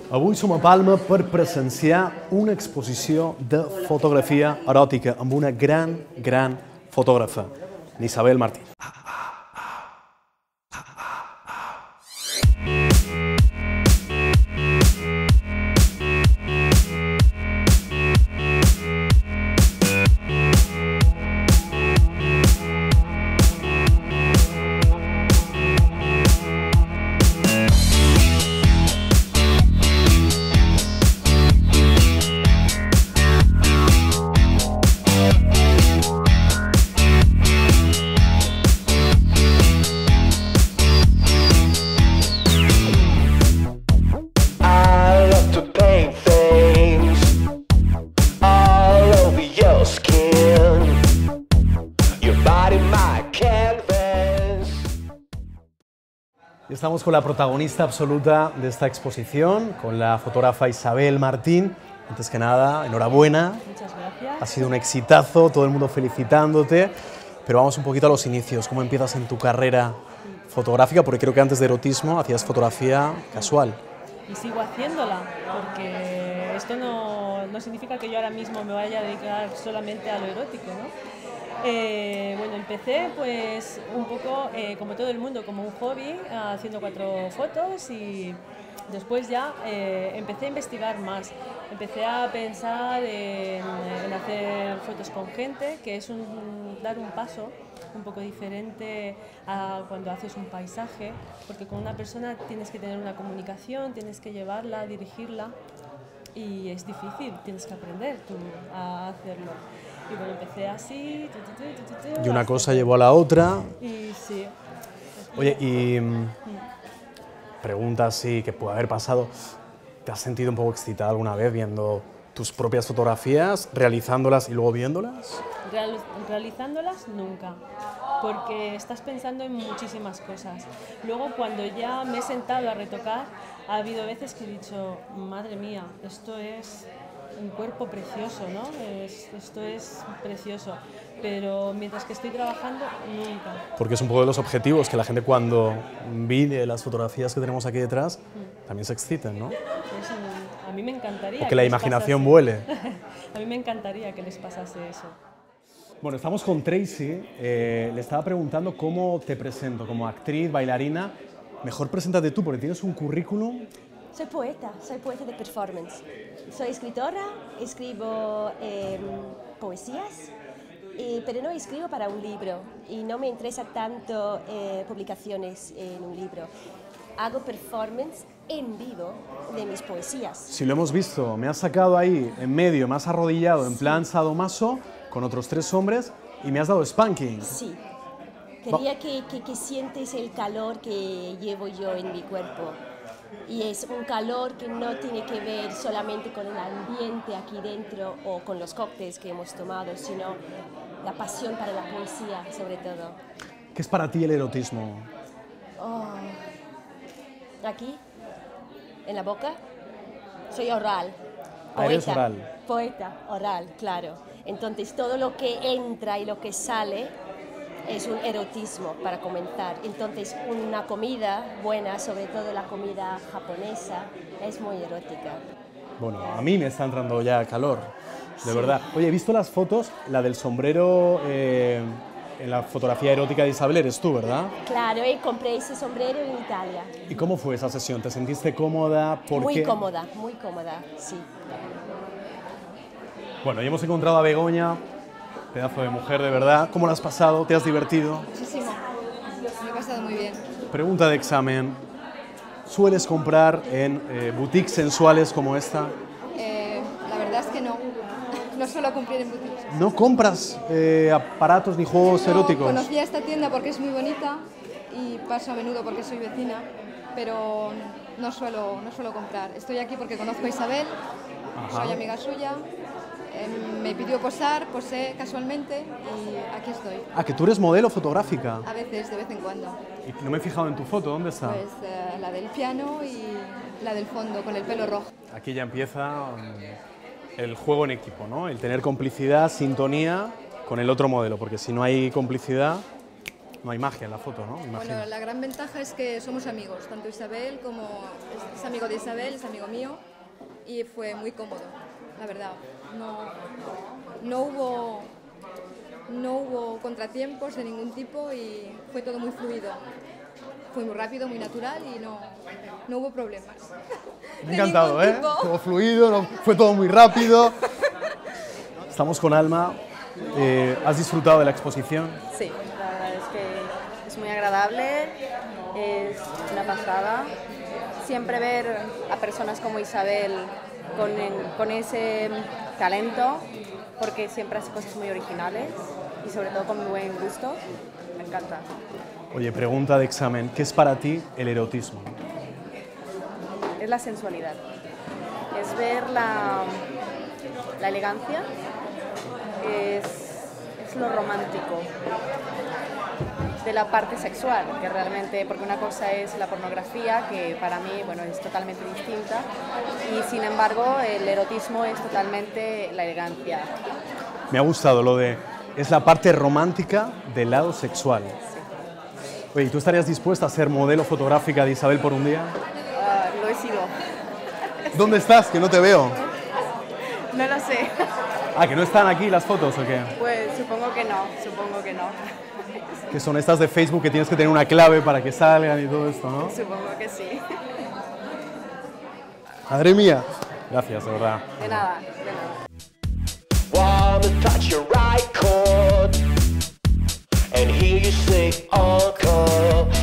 Avui som a Palma per presenciar una exposició de fotografia eròtica amb una gran fotògrafa, Isabel Martín. Estamos con la protagonista absoluta de esta exposición, con la fotógrafa Isabel Martín. Antes que nada, enhorabuena. Muchas gracias. Ha sido un exitazo, todo el mundo felicitándote. Pero vamos un poquito a los inicios. ¿Cómo empiezas en tu carrera fotográfica? Porque creo que antes de erotismo hacías fotografía casual. Y sigo haciéndola, porque esto no significa que yo ahora mismo me vaya a dedicar solamente a lo erótico, ¿no? Bueno, empecé pues un poco como todo el mundo, como un hobby, haciendo 4 fotos y después ya empecé a investigar más. Empecé a pensar en hacer fotos con gente, que es dar un paso un poco diferente a cuando haces un paisaje, porque con una persona tienes que tener una comunicación, tienes que llevarla, dirigirla y es difícil, tienes que aprender tú a hacerlo. Y bueno, empecé así, Y una cosa llevó a la otra. Y sí. Oye, y pregunta así que puede haber pasado, ¿te has sentido un poco excitada alguna vez viendo tus propias fotografías, realizándolas y luego viéndolas? Realizándolas nunca, porque estás pensando en muchísimas cosas. Luego cuando ya me he sentado a retocar, ha habido veces que he dicho, madre mía, esto es un cuerpo precioso, ¿no? Esto es precioso, pero mientras que estoy trabajando, nunca. Porque es un poco de los objetivos, que la gente cuando mire las fotografías que tenemos aquí detrás, también se exciten, ¿no? Pues, a mí me encantaría. O que la imaginación vuele. A mí me encantaría que les pasase eso. Bueno, estamos con Tracy. Le estaba preguntando cómo te presento, como actriz, bailarina. Mejor preséntate tú, porque tienes un currículum. Soy poeta de performance. Soy escritora, escribo poesías, pero no escribo para un libro y no me interesa tanto publicaciones en un libro. Hago performance en vivo de mis poesías. Si lo hemos visto, me has sacado ahí en medio, me has arrodillado en plan sadomaso con otros 3 hombres y me has dado spanking. Sí. Quería que sientes el calor que llevo yo en mi cuerpo. Y es un calor que no tiene que ver solamente con el ambiente aquí dentro o con los cócteles que hemos tomado, sino la pasión para la poesía, sobre todo. ¿Qué es para ti el erotismo? Oh. Aquí, en la boca, soy oral. Poeta, ¿Eres oral? Poeta, oral, claro. Entonces, todo lo que entra y lo que sale es un erotismo para comenzar. Entonces, una comida buena, sobre todo la comida japonesa, es muy erótica. Bueno, a mí me está entrando ya calor, de Sí. verdad. Oye, he visto las fotos, la del sombrero en la fotografía erótica de Isabel, eres tú, ¿verdad? Claro, compré ese sombrero en Italia. ¿Y cómo fue esa sesión? ¿Te sentiste cómoda? Muy cómoda, sí. Bueno, ya hemos encontrado a Begoña, pedazo de mujer, de verdad. ¿Cómo lo has pasado? ¿Te has divertido? Muchísimo. Me he pasado muy bien. Pregunta de examen. ¿Sueles comprar en boutiques sensuales como esta? La verdad es que no. No suelo cumplir en boutiques. ¿No compras aparatos ni juegos eróticos? Conocía esta tienda porque es muy bonita y paso a menudo porque soy vecina, pero no suelo comprar. Estoy aquí porque conozco a Isabel, soy amiga suya. Me pidió posar, posé casualmente y aquí estoy. Ah, que tú eres modelo fotográfica. A veces, de vez en cuando. Y no me he fijado en tu foto, ¿dónde está? Pues la del piano y la del fondo, con el pelo rojo. Aquí ya empieza el juego en equipo, ¿no? El tener complicidad, sintonía con el otro modelo, porque si no hay complicidad, No hay magia en la foto, ¿no? Imagino. Bueno, la gran ventaja es que somos amigos, tanto Isabel como es amigo de Isabel, es amigo mío, y fue muy cómodo, la verdad. No hubo contratiempos de ningún tipo y fue todo muy fluido. Fue muy rápido, muy natural y no hubo problemas. Me ha encantado, ¿eh? Todo fluido, fue todo muy rápido. Estamos con Alma. ¿Has disfrutado de la exposición? Sí, la verdad es que es muy agradable, es una pasada. Siempre ver a personas como Isabel con ese talento, porque siempre hace cosas muy originales y sobre todo con muy buen gusto, me encanta. Oye, pregunta de examen. ¿Qué es para ti el erotismo? Es la sensualidad, es ver la elegancia, es lo romántico de la parte sexual, que realmente, porque una cosa es la pornografía, que para mí, bueno, es totalmente distinta, y sin embargo el erotismo es totalmente la elegancia. Me ha gustado lo de, es la parte romántica del lado sexual. Oye, ¿tú estarías dispuesta a ser modelo fotográfica de Isabel por un día? Lo he sido. ¿Dónde estás? Que no te veo. No lo sé. Ah, ¿que no están aquí las fotos o qué? Pues supongo que no, supongo que no. Que son estas de Facebook que tienes que tener una clave para que salgan y todo esto, ¿no? Supongo que sí. Madre mía. Gracias, de verdad. De nada, de nada. Wanna touch your right chord and hear you say encore.